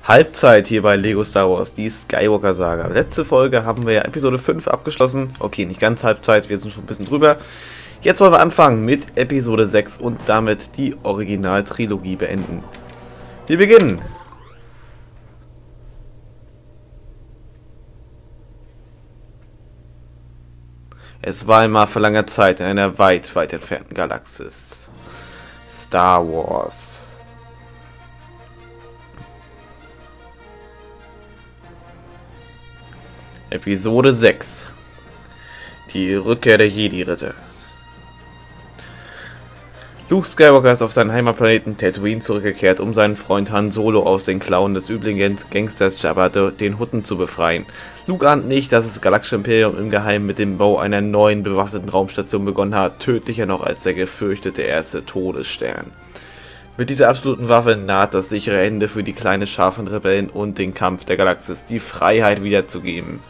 Halbzeit hier bei Lego Star Wars, die Skywalker Saga. Letzte Folge haben wir ja Episode 5 abgeschlossen. Okay, nicht ganz Halbzeit, wir sind schon ein bisschen drüber. Jetzt wollen wir anfangen mit Episode 6 und damit die Originaltrilogie beenden. Wir beginnen. Es war einmal vor langer Zeit in einer weit, weit entfernten Galaxis. Star Wars. Episode 6. Die Rückkehr der Jedi-Ritter. Luke Skywalker ist auf seinen Heimatplaneten Tatooine zurückgekehrt, um seinen Freund Han Solo aus den Klauen des üblen Gangsters Jabba den Hutten zu befreien. Luke ahnt nicht, dass das Galaktische Imperium im Geheimen mit dem Bau einer neuen bewaffneten Raumstation begonnen hat, tödlicher noch als der gefürchtete erste Todesstern. Mit dieser absoluten Waffe naht das sichere Ende für die kleine Schar von Rebellen und den Kampf der Galaxis, die Freiheit wiederzugeben.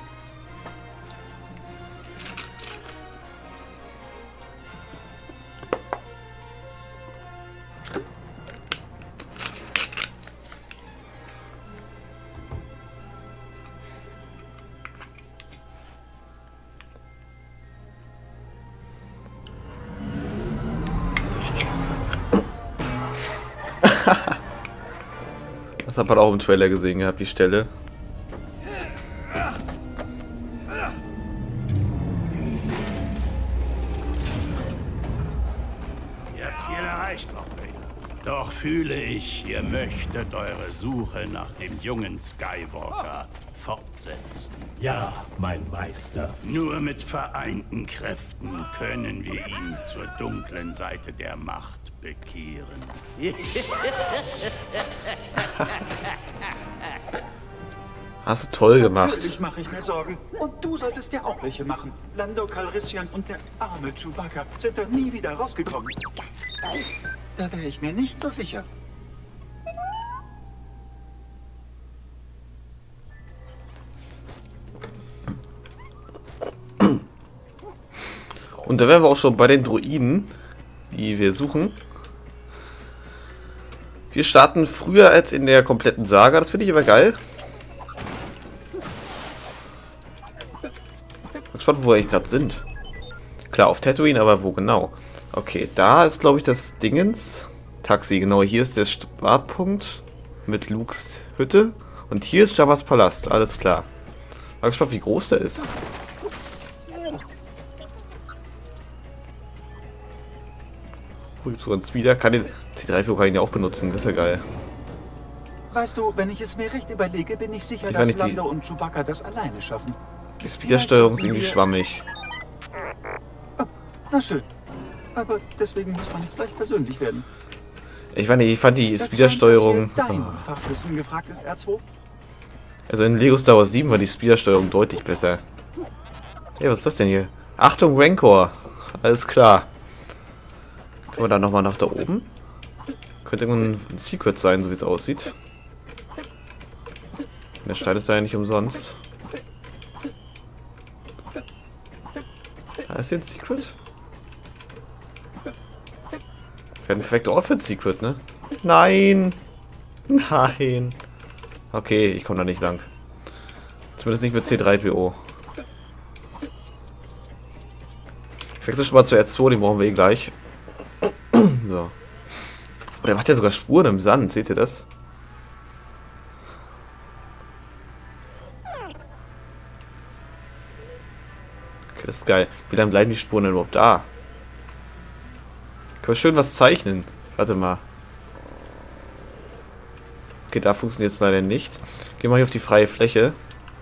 Das hat man auch im Trailer gesehen gehabt, die Stelle. Ihr habt viel erreicht, Lord Vader. Doch fühle ich, ihr möchtet eure Suche nach dem jungen Skywalker fortsetzen. Ja, mein Meister. Nur mit vereinten Kräften können wir ihn zur dunklen Seite der Macht bekehren. Hast du toll gemacht. Natürlich mache ich mir Sorgen. Und du solltest ja auch welche machen. Lando Calrissian und der arme Chewbacca sind da nie wieder rausgekommen. Da wäre ich mir nicht so sicher. Und da wären wir auch schon bei den Droiden, die wir suchen. Wir starten früher als in der kompletten Saga, das finde ich aber geil. Ich bin gespannt, wo wir eigentlich gerade sind. Klar, auf Tatooine, aber wo genau? Okay, da ist, glaube ich, das Dingens. Taxi, genau, hier ist der Startpunkt mit Lukes Hütte. Und hier ist Jabba's Palast, alles klar. Mal gespannt, wie groß der ist. So ein Speeder kann den C3PO kann ich ja auch benutzen, das ist ja geil. Weißt du, wenn ich es mir recht überlege, bin ich sicher, Ich kann dass nicht Lando und Chewbacca das alleine schaffen. Die Speedersteuerung ist irgendwie schwammig. Oh, na schön. Aber deswegen muss man nicht gleich persönlich werden. Ich fand die Das Speedersteuerung. scheint, dass hier dein Fachwissen gefragt ist, R2. Also in Lego Star Wars 7 war die Speedersteuerung deutlich besser. Hey, was ist das denn hier? Achtung, Rancor! Alles klar. Können wir da nochmal nach da oben? Könnte irgendein Secret sein, so wie es aussieht. Der Stein ist ja nicht umsonst. Da ist hier ein Secret? Wäre ein perfekter Ort für ein Secret, ne? Nein! Nein! Okay, ich komme da nicht lang. Zumindest nicht mit C3PO. Ich wechsle schon mal zu R2, den brauchen wir eh gleich. So. Oh, der macht ja sogar Spuren im Sand, seht ihr das? Okay, das ist geil. Wie lange bleiben die Spuren denn überhaupt da? Können wir schön was zeichnen? Warte mal. Okay, da funktioniert es leider nicht. Gehen wir hier auf die freie Fläche.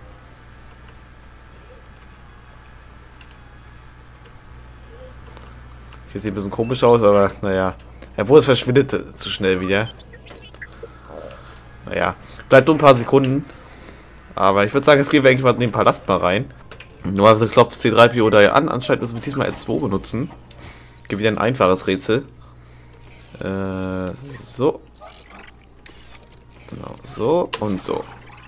Hier sieht ein bisschen komisch aus, aber naja. Obwohl es verschwindet zu schnell wieder. Naja. Bleibt nur ein paar Sekunden. Aber ich würde sagen, jetzt gehen wir eigentlich mal in den Palast mal rein. Normalerweise klopft C3PO da ja an. Anscheinend müssen wir diesmal R2 benutzen. Gibt wieder ein einfaches Rätsel. So. Genau, so und so.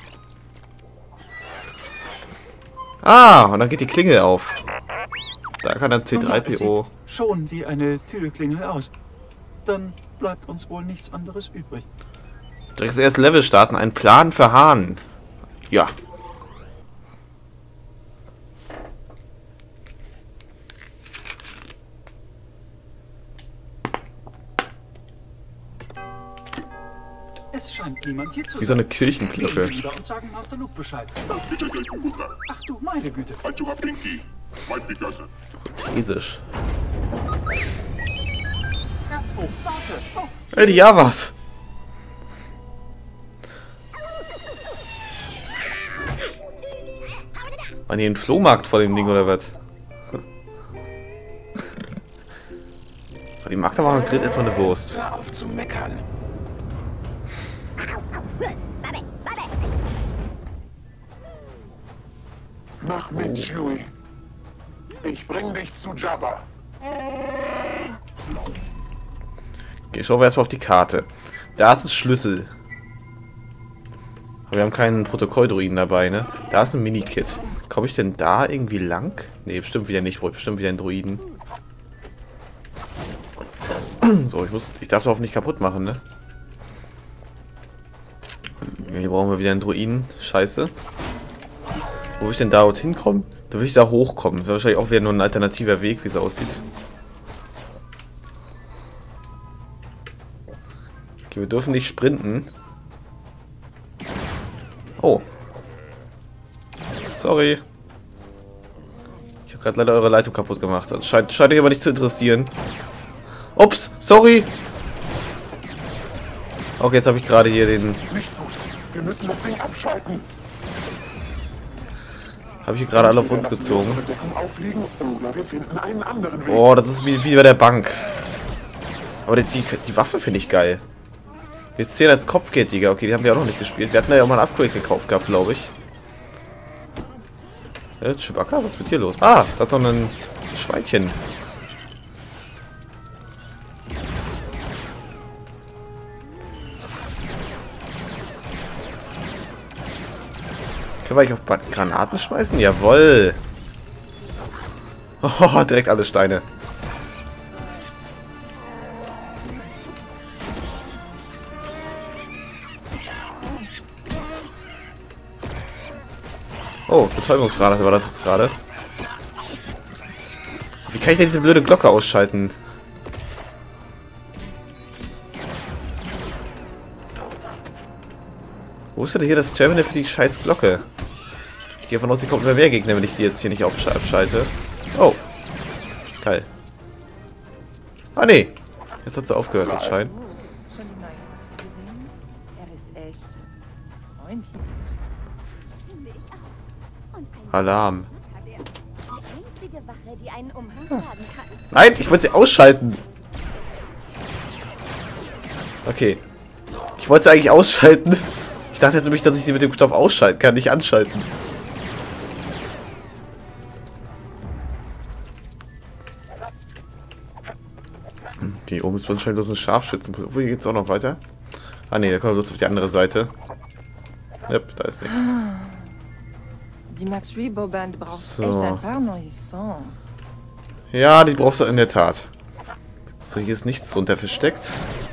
Ah, und dann geht die Klingel auf. Da kann dann C3PO... Schon wie eine Türklingel aus. Dann bleibt uns wohl nichts anderes übrig. Direkt das erste Level starten. Ein Plan für Hahn. Ja. Es scheint niemand hier zu sein. Wie so eine Kirchenglocke. Gehen lieber und sagen Master Luke Bescheid. Ach du, meine Güte. Portugiesisch. Herzog, warte. Oh, Ey, die Javas. War hier ein Flohmarkt vor dem Ding oder was? Die Magda war grillt erstmal eine Wurst. Hör auf zu meckern. Mach mit, Chewie. Ich bring dich zu Jabba. Okay, schauen wir erstmal auf die Karte. Da ist ein Schlüssel. Aber wir haben keinen Protokolldruiden dabei, ne? Da ist ein Mini-Kit. Komme ich denn da irgendwie lang? Ne, bestimmt wieder nicht. Bestimmt wieder ein Druiden. So, ich darf das nicht kaputt machen, ne? Hier brauchen wir wieder einen Druiden. Scheiße. Wo will ich denn da hinkommen? Da will ich da hochkommen. Das wäre wahrscheinlich auch wieder nur ein alternativer Weg, wie es aussieht. Okay, wir dürfen nicht sprinten. Oh. Sorry. Ich habe gerade leider eure Leitung kaputt gemacht. Das scheint euch aber nicht zu interessieren. Ups, sorry. Okay, jetzt habe ich gerade hier den... Nicht gut. Wir müssen das Ding abschalten. Habe ich hier gerade alle auf uns gezogen. Aufliegen, oder wir finden einen anderen Weg. Oh, das ist wie bei der Bank. Aber die Waffe finde ich geil. Jetzt 10 als Kopfgeldjäger. Okay, die haben wir auch noch nicht gespielt. Wir hatten ja auch mal ein Upgrade gekauft gehabt, glaube ich. Chewbacca, was ist mit dir los? Ah, da ist noch ein Schweinchen. Können wir eigentlich auch Granaten schmeißen? Jawoll. Oh, direkt alle Steine. Oh, Betäubungsgranate war das jetzt gerade. Wie kann ich denn diese blöde Glocke ausschalten? Wo ist denn hier das Terminal für die scheiß Glocke? Ich gehe davon aus, die kommt über mehr Gegner, wenn ich die jetzt hier nicht abschalte. Oh. Geil. Ah, nee. Jetzt hat sie aufgehört, anscheinend. Schon die neue gesehen? Er ist echt freundlich. Alarm. Die einzige Wache, die einen Umhang tragen kann. Nein, ich wollte sie ausschalten. Okay. Ich wollte sie eigentlich ausschalten. Ich dachte jetzt nämlich, dass ich sie mit dem Knopf ausschalten kann, nicht anschalten. Okay, oben ist wahrscheinlich bloß ein Scharfschützen. Wo geht es auch noch weiter? Ah ne, da kommen wir bloß auf die andere Seite. Yep, da ist nichts. Die Max Rebo Band braucht So. echt ein paar neue Songs. Ja, die brauchst du in der Tat. So, hier ist nichts drunter versteckt.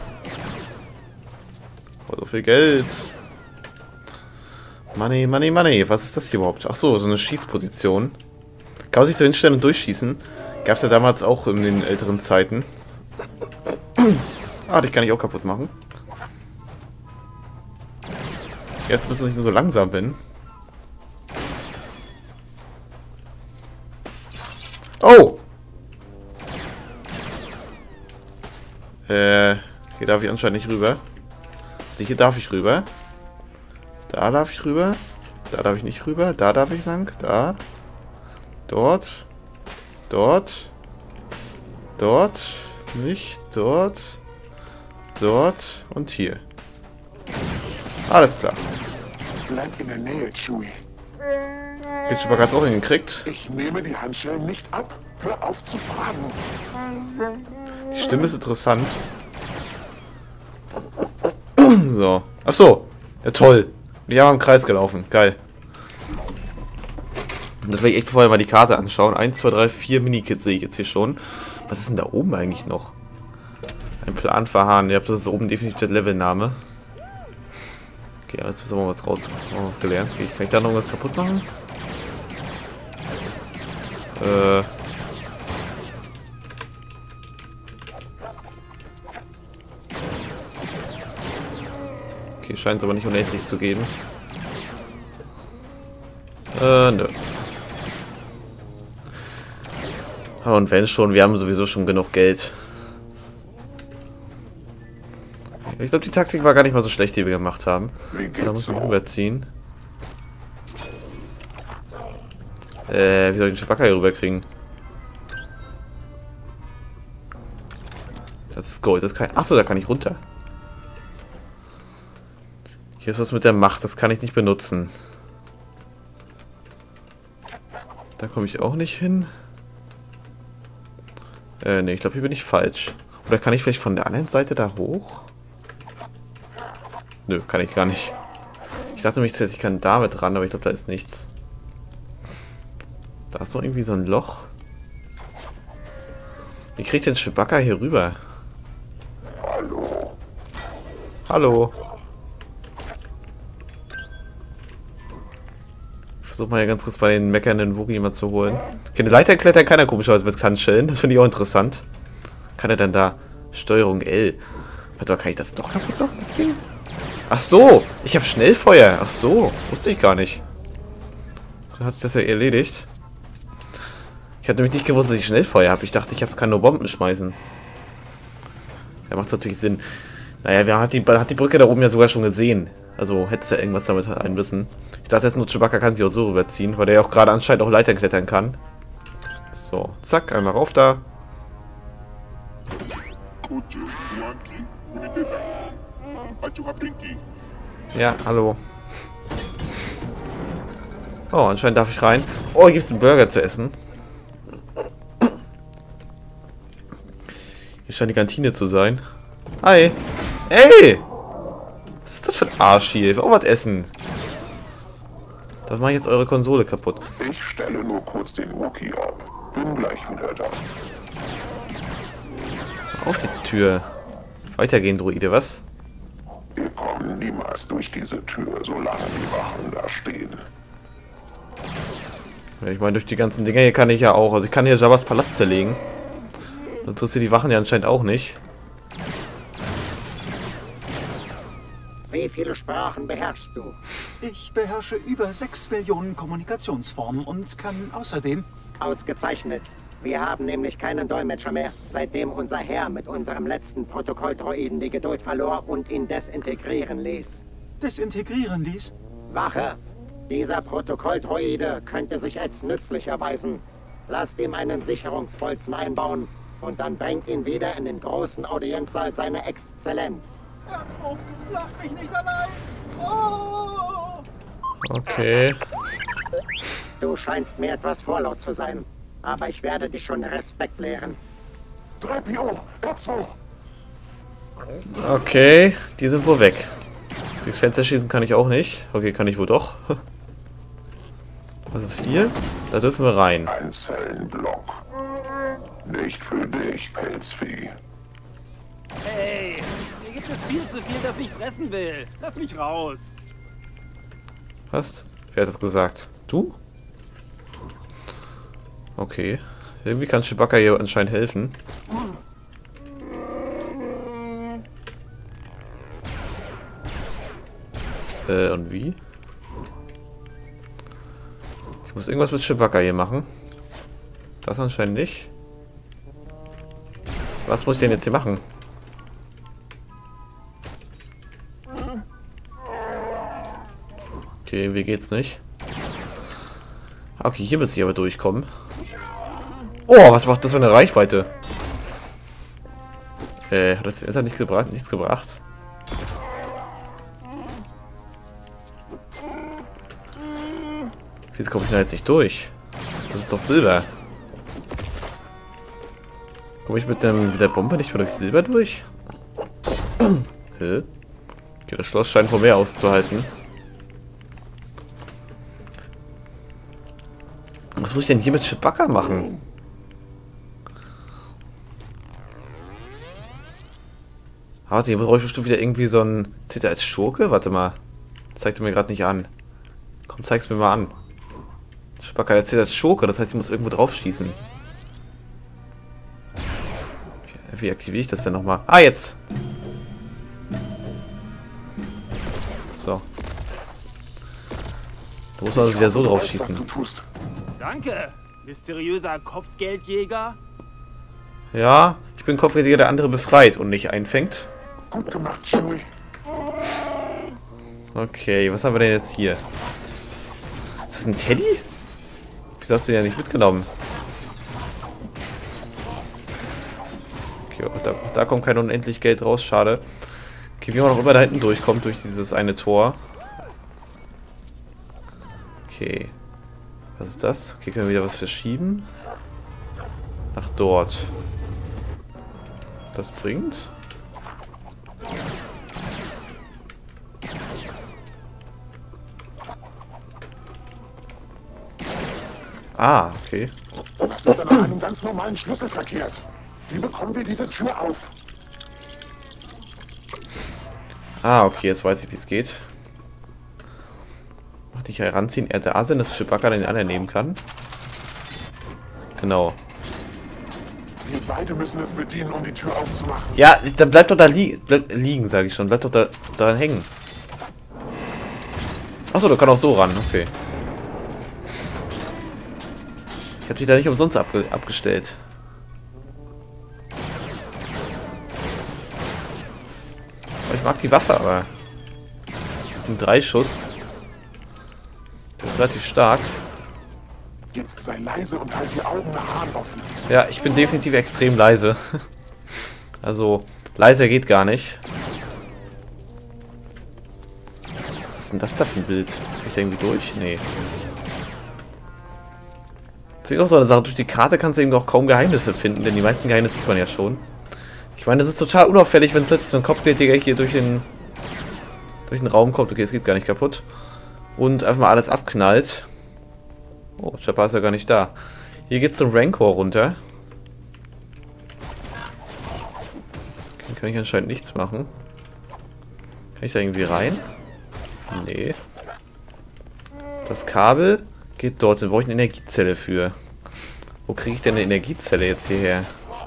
Oh, so viel Geld. Money, money, money. Was ist das hier überhaupt? Ach so, so eine Schießposition. Kann man sich so hinstellen und durchschießen. Gab es ja damals auch in den älteren Zeiten. Ah, dich kann ich auch kaputt machen. Jetzt müssen ich nur so langsam bin. Oh! Hier darf ich anscheinend nicht rüber. Also hier darf ich rüber. Da darf ich rüber. Da darf ich nicht rüber. Da darf ich lang. Da. Dort. Dort. Dort. Nicht. Dort. Dort. Und hier. Alles klar. Bleib in der Nähe, Chewie. Den Chewbacca hat's auch hingekriegt. Ich nehme die Handschellen nicht ab. Hör auf zu fragen. Die Stimme ist interessant. So. Ach so. Ja, toll. Die haben im Kreis gelaufen. Geil. Das will ich echt vorher mal die Karte anschauen. 1, 2, 3, 4 Minikits sehe ich jetzt hier schon. Was ist denn da oben eigentlich noch? Ein Plan für Hahn. Ihr habt das ist oben definitiv der Levelname. Okay, jetzt müssen wir mal was raus. Haben wir was gelernt. Okay, kann ich da noch was kaputt machen? Okay, scheint es aber nicht unendlich zu geben. Nö. Und wenn schon, wir haben sowieso schon genug Geld. Ich glaube, die Taktik war gar nicht mal so schlecht, die wir gemacht haben. So, da muss man rüberziehen. Wie soll ich den Chewbacca hier rüberkriegen? Das ist Gold, das kann ich... Achso, da kann ich runter. Hier ist was mit der Macht, das kann ich nicht benutzen. Da komme ich auch nicht hin. Ne, ich glaube, hier bin ich falsch. Oder kann ich vielleicht von der anderen Seite da hoch? Nö, kann ich gar nicht. Ich dachte nämlich, ich kann damit ran, aber ich glaube, da ist nichts. Da ist doch irgendwie so ein Loch. Wie kriegt den Chewbacca hier rüber? Hallo. Hallo. Ich versuche mal hier ganz kurz bei den meckernden Wookiee mal zu holen. Okay, eine Leiter klettern kann er komischerweise mit Handschellen. Das finde ich auch interessant. Kann er dann da Steuerung L? Warte mal, kann ich das doch kaputt machen, das Ding? Ach so, ich habe Schnellfeuer. Ach so, wusste ich gar nicht. Dann hat sich das ja erledigt. Ich hatte nämlich nicht gewusst, dass ich Schnellfeuer habe. Ich dachte, kann nur Bomben schmeißen. Ja, macht natürlich Sinn. Naja, hat die Brücke da oben ja sogar schon gesehen. Also hätte es ja irgendwas damit ein müssen. Ich dachte jetzt nur, Chewbacca kann sich auch so rüberziehen, weil der ja auch gerade anscheinend auch Leitern klettern kann. So, zack, einmal rauf da. Ja, hallo. Oh, anscheinend darf ich rein. Oh, hier gibt es einen Burger zu essen. Hier scheint die Kantine zu sein. Hi. Ey! Was ist das für ein Arsch hier? Ich will auch was essen. Das mache ich jetzt eure Konsole kaputt. Ich stelle nur kurz den Wookiee ab. Bin gleich wieder da. Auf die Tür. Weitergehen, Droide, was? Wir kommen niemals durch diese Tür, solange die Wachen da stehen. Ja, ich meine, durch die ganzen Dinger hier kann ich ja auch. Also ich kann hier Jabba's Palast zerlegen. Das interessiert die Wachen ja anscheinend auch nicht. Wie viele Sprachen beherrschst du? Ich beherrsche über 6 Millionen Kommunikationsformen und kann außerdem... Ausgezeichnet. Wir haben nämlich keinen Dolmetscher mehr, seitdem unser Herr mit unserem letzten Protokolldroiden die Geduld verlor und ihn desintegrieren ließ. Desintegrieren ließ? Wache! Dieser Protokolldroide könnte sich als nützlich erweisen. Lasst ihm einen Sicherungsbolzen einbauen und dann bringt ihn wieder in den großen Audienzsaal seiner Exzellenz. Herzog, lass mich nicht allein! Oh! Okay. Du scheinst mir etwas vorlaut zu sein, aber ich werde dich schon Respekt lehren. 3PO, R2. Okay, die sind wohl weg. Durchs Fenster schießen kann ich auch nicht. Okay, kann ich wohl doch. Was ist hier? Da dürfen wir rein. Ein Zellenblock. Nicht für dich, Pelzvieh. Hey, hier gibt es viel zu viel, das ich fressen will. Lass mich raus. Was? Wer hat das gesagt? Du? Okay. Irgendwie kann Chewbacca hier anscheinend helfen. Und wie? Ich muss irgendwas mit Chewbacca hier machen. Das anscheinend nicht. Was muss ich denn jetzt hier machen? Okay, wie geht's nicht? Okay, hier muss ich aber durchkommen. Oh, was macht das für eine Reichweite? Hat das jetzt nichts gebracht? Nichts gebracht? Wieso komme ich da jetzt nicht durch? Das ist doch Silber. Komme ich mit der Bombe nicht mehr durch Silber durch? Hä? Okay, das Schloss scheint vor mehr auszuhalten. Was muss ich denn hier mit Chewbacca machen? Warte, hier brauche ich bestimmt wieder irgendwie so ein... Zählt er als Schurke? Warte mal. Zeigt er mir gerade nicht an. Komm, zeig's mir mal an. Chewbacca erzählt als Schurke, das heißt, ich muss irgendwo drauf schießen. Wie aktiviere ich das denn nochmal? Ah, jetzt! So. Da muss man also wieder so drauf schießen. Was du tust. Danke, mysteriöser Kopfgeldjäger. Ja, ich bin Kopfgeldjäger, der andere befreit und nicht einfängt. Gut gemacht, Chewie. Okay, was haben wir denn jetzt hier? Ist das ein Teddy? Wieso hast du den ja nicht mitgenommen? Okay, auch da kommt kein unendlich Geld raus, schade. Okay, wie man auch immer da hinten durchkommt, durch dieses eine Tor. Okay. Was ist das? Okay, können wir wieder was verschieben? Nach dort. Das bringt. Ah, okay. Das ist an einem ganz normalen Schlüssel verkehrt. Wie bekommen wir diese Tür auf? Ah, okay, jetzt weiß ich, wie es geht. Mach dich heranziehen. Er da sind, dass Chewbacca den anderen nehmen kann. Genau. Wir beide müssen es bedienen, um die Tür aufzumachen. Ja, dann bleibt doch da liegen, sage ich schon. Bleibt doch da daran hängen. Achso, der kann auch so ran, okay. Ich habe dich da nicht umsonst abgestellt. Aber ich mag die Waffe, aber... Das sind 3 Schuss. Das ist relativ stark. Jetzt sei leise und halt die Augen nach Hahn offen. Ja, ich bin definitiv extrem leise. Also, leiser geht gar nicht. Was ist denn das da für ein Bild? Kann ich da irgendwie durch? Nee. Das ist auch so eine Sache. Durch die Karte kannst du eben auch kaum Geheimnisse finden, denn die meisten Geheimnisse sieht man ja schon. Ich meine, das ist total unauffällig, wenn plötzlich so ein Kopfgeldjäger hier durch den Raum kommt. Okay, es geht gar nicht kaputt. Und einfach mal alles abknallt. Oh, Chopper ist ja gar nicht da. Hier geht's zum Rancor runter. Okay, kann ich anscheinend nichts machen. Kann ich da irgendwie rein? Nee. Das Kabel geht dort. Da brauche ich eine Energiezelle für. Wo kriege ich denn eine Energiezelle jetzt hierher?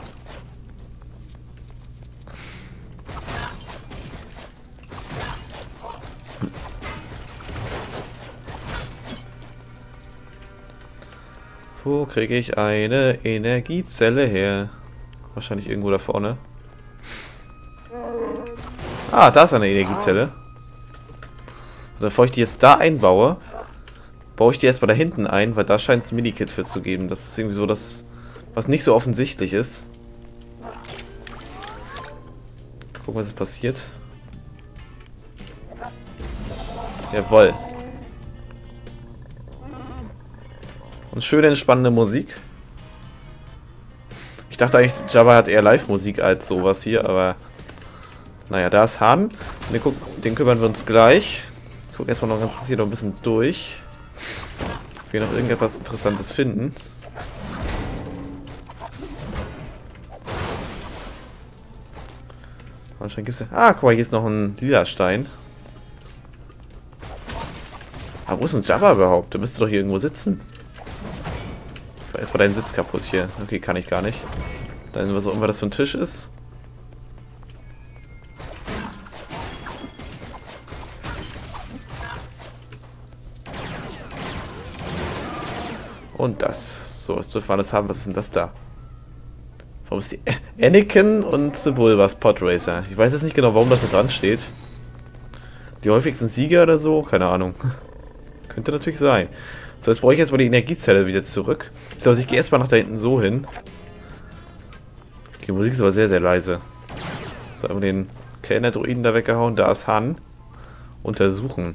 Wo kriege ich eine Energiezelle her? Wahrscheinlich irgendwo da vorne. Ah, da ist eine Energiezelle. Und bevor ich die jetzt da einbaue, baue ich die erstmal da hinten ein, weil da scheint es ein Minikit für zu geben. Das ist irgendwie so das, was nicht so offensichtlich ist. Gucken, was ist passiert. Jawohl. Und schöne, entspannende Musik. Ich dachte eigentlich, Jabba hat eher Live-Musik als sowas hier, aber... Naja, da ist Han. Den kümmern wir uns gleich. Ich gucke erstmal noch ganz kurz hier noch ein bisschen durch. Ob wir noch irgendetwas Interessantes finden. Wahrscheinlich gibt es ja... Ah, guck mal, hier ist noch ein lila Stein. Aber wo ist denn Jabba überhaupt? Der müsste doch hier irgendwo sitzen. Erstmal deinen Sitz kaputt hier. Okay, kann ich gar nicht. Dann was auch immer das für ein Tisch ist. Und das. So, das dürfen wir alles haben. Was ist denn das da? Warum ist die... Anakin und Sebulbas Podracer. Ich weiß jetzt nicht genau, warum das da dran steht. Die häufigsten Sieger oder so? Keine Ahnung. Könnte natürlich sein. So, jetzt brauche ich erstmal die Energiezelle wieder zurück. Ich glaube, ich gehe erstmal nach da hinten so hin. Die Musik ist aber sehr, sehr leise. So, einmal den Kellner-Droiden da weggehauen. Da ist Han. Untersuchen.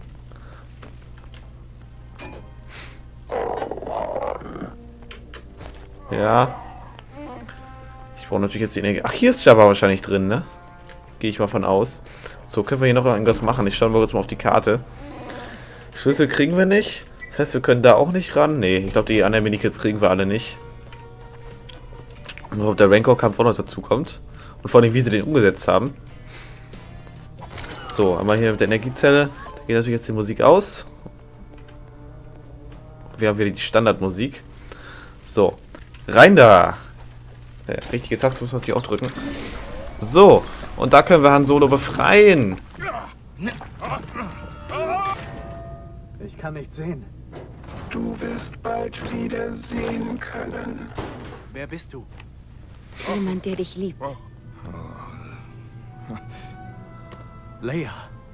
Ja. Ich brauche natürlich jetzt die Energie. Ach, hier ist Jabba wahrscheinlich drin, ne? Gehe ich mal von aus. So, können wir hier noch irgendwas machen? Ich schaue mal kurz mal auf die Karte. Schlüssel kriegen wir nicht. Das heißt, wir können da auch nicht ran. Nee, ich glaube, die anderen Minikits kriegen wir alle nicht. Und ob der Rancor-Kampf auch noch dazu kommt. Und vor allem, wie sie den umgesetzt haben. So, einmal hier mit der Energiezelle. Da Geht natürlich jetzt die Musik aus. Wir haben wieder die Standardmusik. So. Rein da! Richtige Taste muss man natürlich auch drücken. So. Und da können wir Han Solo befreien. Ich kann nicht sehen. Du wirst bald wieder sehen können. Wer bist du? Jemand, der dich liebt. Leia.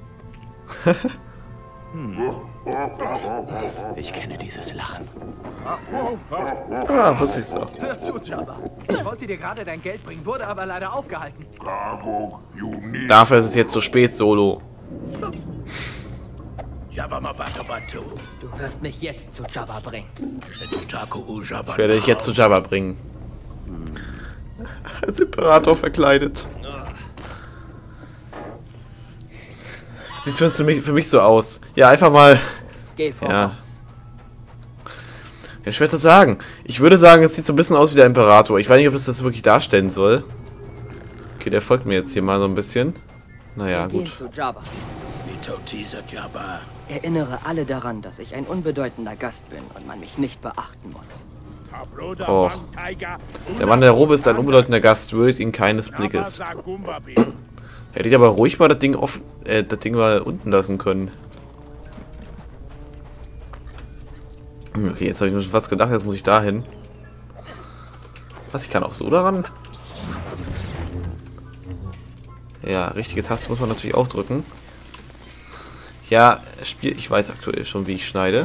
Ich kenne dieses Lachen. Ah, wusste ich so. Hör zu, Jabba. Ich wollte dir gerade dein Geld bringen, wurde aber leider aufgehalten. Dafür ist es jetzt zu spät, Solo. Du wirst mich jetzt zu Jabba bringen. Ich werde dich jetzt zu Jabba bringen. Als Imperator verkleidet. Sieht für mich so aus. Ja, einfach mal... Geh voraus. Ja, schwer zu sagen. Ich würde sagen, es sieht so ein bisschen aus wie der Imperator. Ich weiß nicht, ob es das wirklich darstellen soll. Okay, der folgt mir jetzt hier mal so ein bisschen. Naja, Wir gut. gehen zu Jabba. Erinnere alle daran, dass ich ein unbedeutender Gast bin und man mich nicht beachten muss. Oh. Der Mann der Robe ist ein unbedeutender Gast, würdigt ihn keines Blickes. Hätte ich aber ruhig mal das Ding mal unten lassen können. Okay, jetzt habe ich mir schon fast gedacht, jetzt muss ich da hin. Was, ich kann auch so daran? Ja, richtige Taste muss man natürlich auch drücken. Ja, ich weiß aktuell schon, wie ich schneide.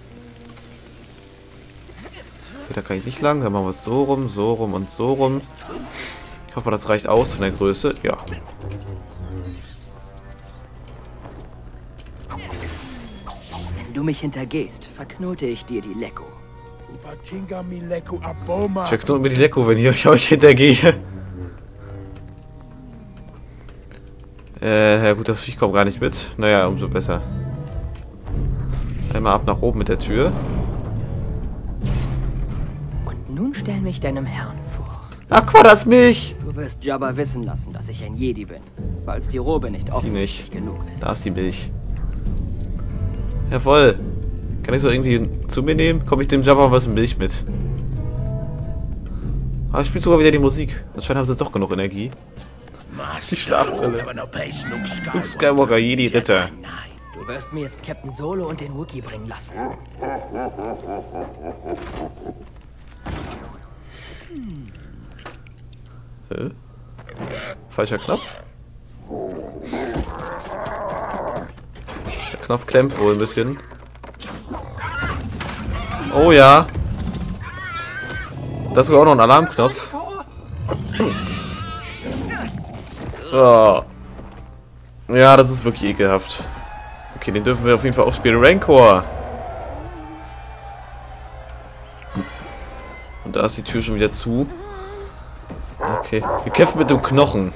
Okay, da kann ich nicht lang. Dann machen wir es so rum und so rum. Ich hoffe, das reicht aus von der Größe. Ja. Wenn du mich hintergehst, verknote ich dir die Lekko. Ich verknote mir die Lekko, wenn ich euch hintergehe. Ja gut, das Viech kommt gar nicht mit. Naja, umso besser. Einmal ab nach oben mit der Tür. Und nun stell mich deinem Herrn vor. Ach, guck mal, das ist Milch! Du wirst Jabba wissen lassen, dass ich ein Jedi bin, falls die Robe nicht Die offensichtlich nicht. genug ist. Da ist die Milch. Jawohl. Kann ich so irgendwie zu mir nehmen? Komme ich dem Jabba mal was Milch mit? Ah, ich spiele sogar wieder die Musik. Anscheinend haben sie doch genug Energie. Die Schlafbrille. Luke Skywalker, Jedi Ritter. Du wirst mir jetzt Captain Solo und den Wookiee bringen lassen. Hä? Falscher Knopf? Der Knopf klemmt wohl ein bisschen. Oh ja. Das ist sogar auch noch ein Alarmknopf. Oh. Ja, das ist wirklich ekelhaft. Okay, den dürfen wir auf jeden Fall auch spielen. Rancor. Und da ist die Tür schon wieder zu. Okay, wir kämpfen mit dem Knochen.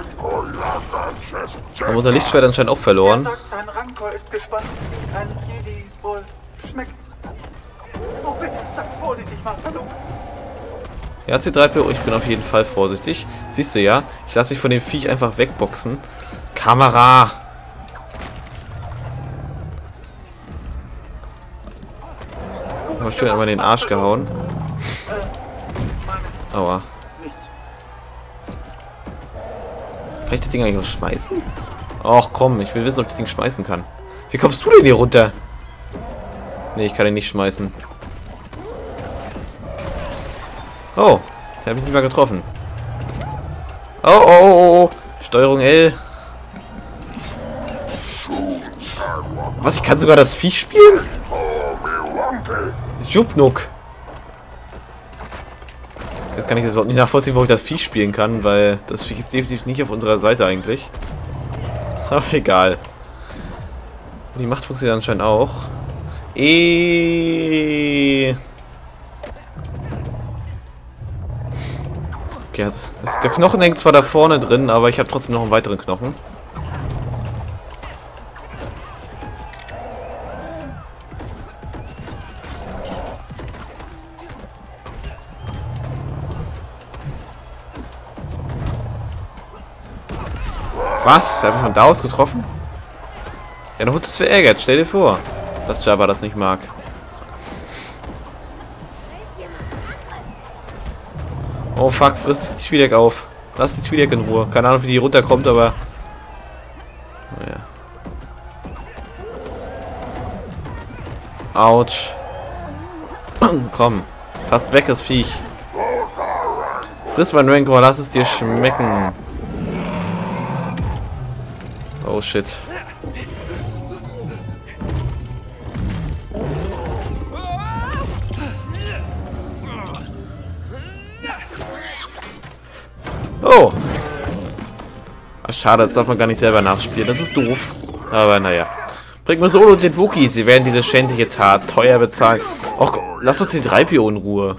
Haben unser Lichtschwert anscheinend auch verloren. Er sagt, sein Rancor ist gespannt, wie ein Jedi wohl schmeckt. Oh bitte, sag vorsichtig, Master Luke. Ja, C3PO, ich bin auf jeden Fall vorsichtig. Siehst du ja, ich lasse mich von dem Viech einfach wegboxen. Kamera! Aber schön einmal in den Arsch gehauen. Aua. Kann ich das Ding eigentlich auch schmeißen? Ach komm, ich will wissen, ob ich das Ding schmeißen kann. Wie kommst du denn hier runter? Nee, ich kann ihn nicht schmeißen. Oh, der hat mich nicht mal getroffen. Oh, oh, oh, oh. Steuerung L. Was, ich kann sogar das Viech spielen? Jupnuk. Jetzt kann ich das überhaupt nicht nachvollziehen, wo ich das Viech spielen kann, weil das Viech ist definitiv nicht auf unserer Seite eigentlich. Aber egal. Und die Macht funktioniert anscheinend auch. Okay, der Knochen hängt zwar da vorne drin, aber ich habe trotzdem noch einen weiteren Knochen. Was? Er hat mich von da aus getroffen? Der Hund ist verärgert, stell dir vor, dass Jabba das nicht mag. Oh fuck, frisst die Schwiedeck auf. Lass die Schwiedeck in Ruhe. Keine Ahnung, wie die runterkommt, aber... Naja. Autsch. Komm. Fast weg, das Viech. Friss mein Rancor, lass es dir schmecken. Oh shit. Oh! Ach, schade, das darf man gar nicht selber nachspielen. Das ist doof. Aber naja. Bringt mir Solo und den Wookie. Sie werden diese schändliche Tat teuer bezahlen. Och, lass uns die 3PO in Ruhe.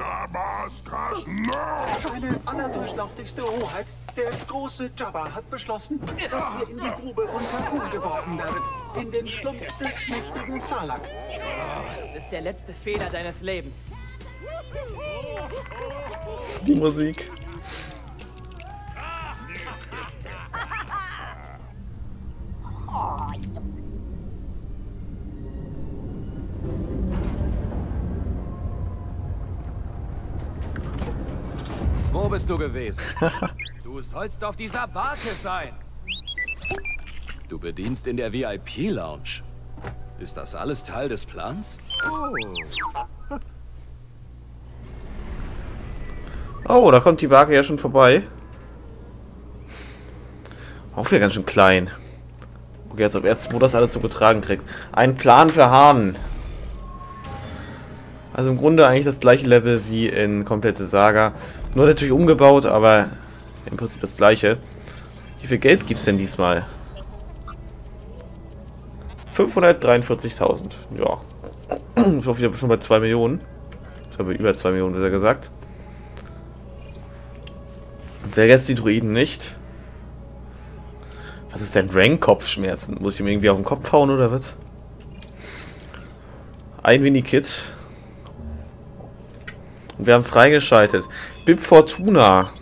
Seine allerdurchlauchtigste Hoheit, der große Jabba, hat beschlossen, dass ihr in die Grube von Kakul geworfen werdet. In den Schlumpf des mächtigen Salak. Das ist der letzte Fehler deines Lebens. Die Musik. Wo bist du gewesen? Du sollst auf dieser Barke sein. Du bedienst in der VIP-Lounge. Ist das alles Teil des Plans? Oh, da kommt die Barke ja schon vorbei. Auch wieder ganz schön klein. Okay, jetzt ob jetzt, wo das alles so getragen kriegt. Ein Plan für Hahn. Also im Grunde eigentlich das gleiche Level wie in komplette Saga. Nur natürlich umgebaut, aber im Prinzip das gleiche. Wie viel Geld gibt es denn diesmal? 543.000. Ja. Ich hoffe, ich bin schon bei 2 Millionen. Ich habe über 2 Millionen, besser gesagt. Wer jetzt die Druiden nicht? Was ist denn Rank-Kopfschmerzen? Muss ich ihm irgendwie auf den Kopf hauen oder was? Ein Mini-Kit. Und wir haben freigeschaltet. Bib Fortuna.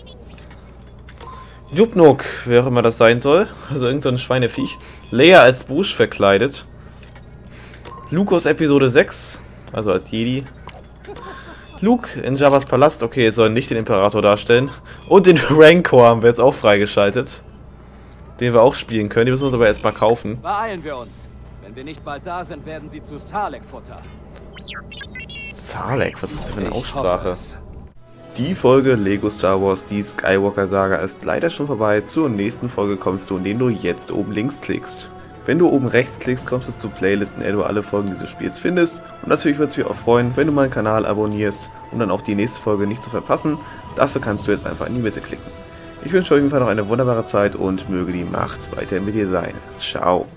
Jupnuk, wer auch immer das sein soll. Also irgend so ein Schweineviech. Leia als Bush verkleidet. Luke aus Episode 6. Also als Jedi. Luke in Jabba's Palast. Okay, jetzt soll nicht den Imperator darstellen. Und den Rancor haben wir jetzt auch freigeschaltet. Den wir auch spielen können. Die müssen wir uns aber erstmal kaufen. Beeilen wir uns. Wenn wir nicht bald da sind, werden sie zu Salek-Futter. Salek, was ist das für eine Aussprache? Die Folge Lego Star Wars, die Skywalker Saga, ist leider schon vorbei. Zur nächsten Folge kommst du, indem du jetzt oben links klickst. Wenn du oben rechts klickst, kommst du zu Playlisten, in der du alle Folgen dieses Spiels findest. Und natürlich würde es mich auch freuen, wenn du meinen Kanal abonnierst, um dann auch die nächste Folge nicht zu verpassen. Dafür kannst du jetzt einfach in die Mitte klicken. Ich wünsche euch auf jeden Fall noch eine wunderbare Zeit und möge die Macht weiter mit dir sein. Ciao.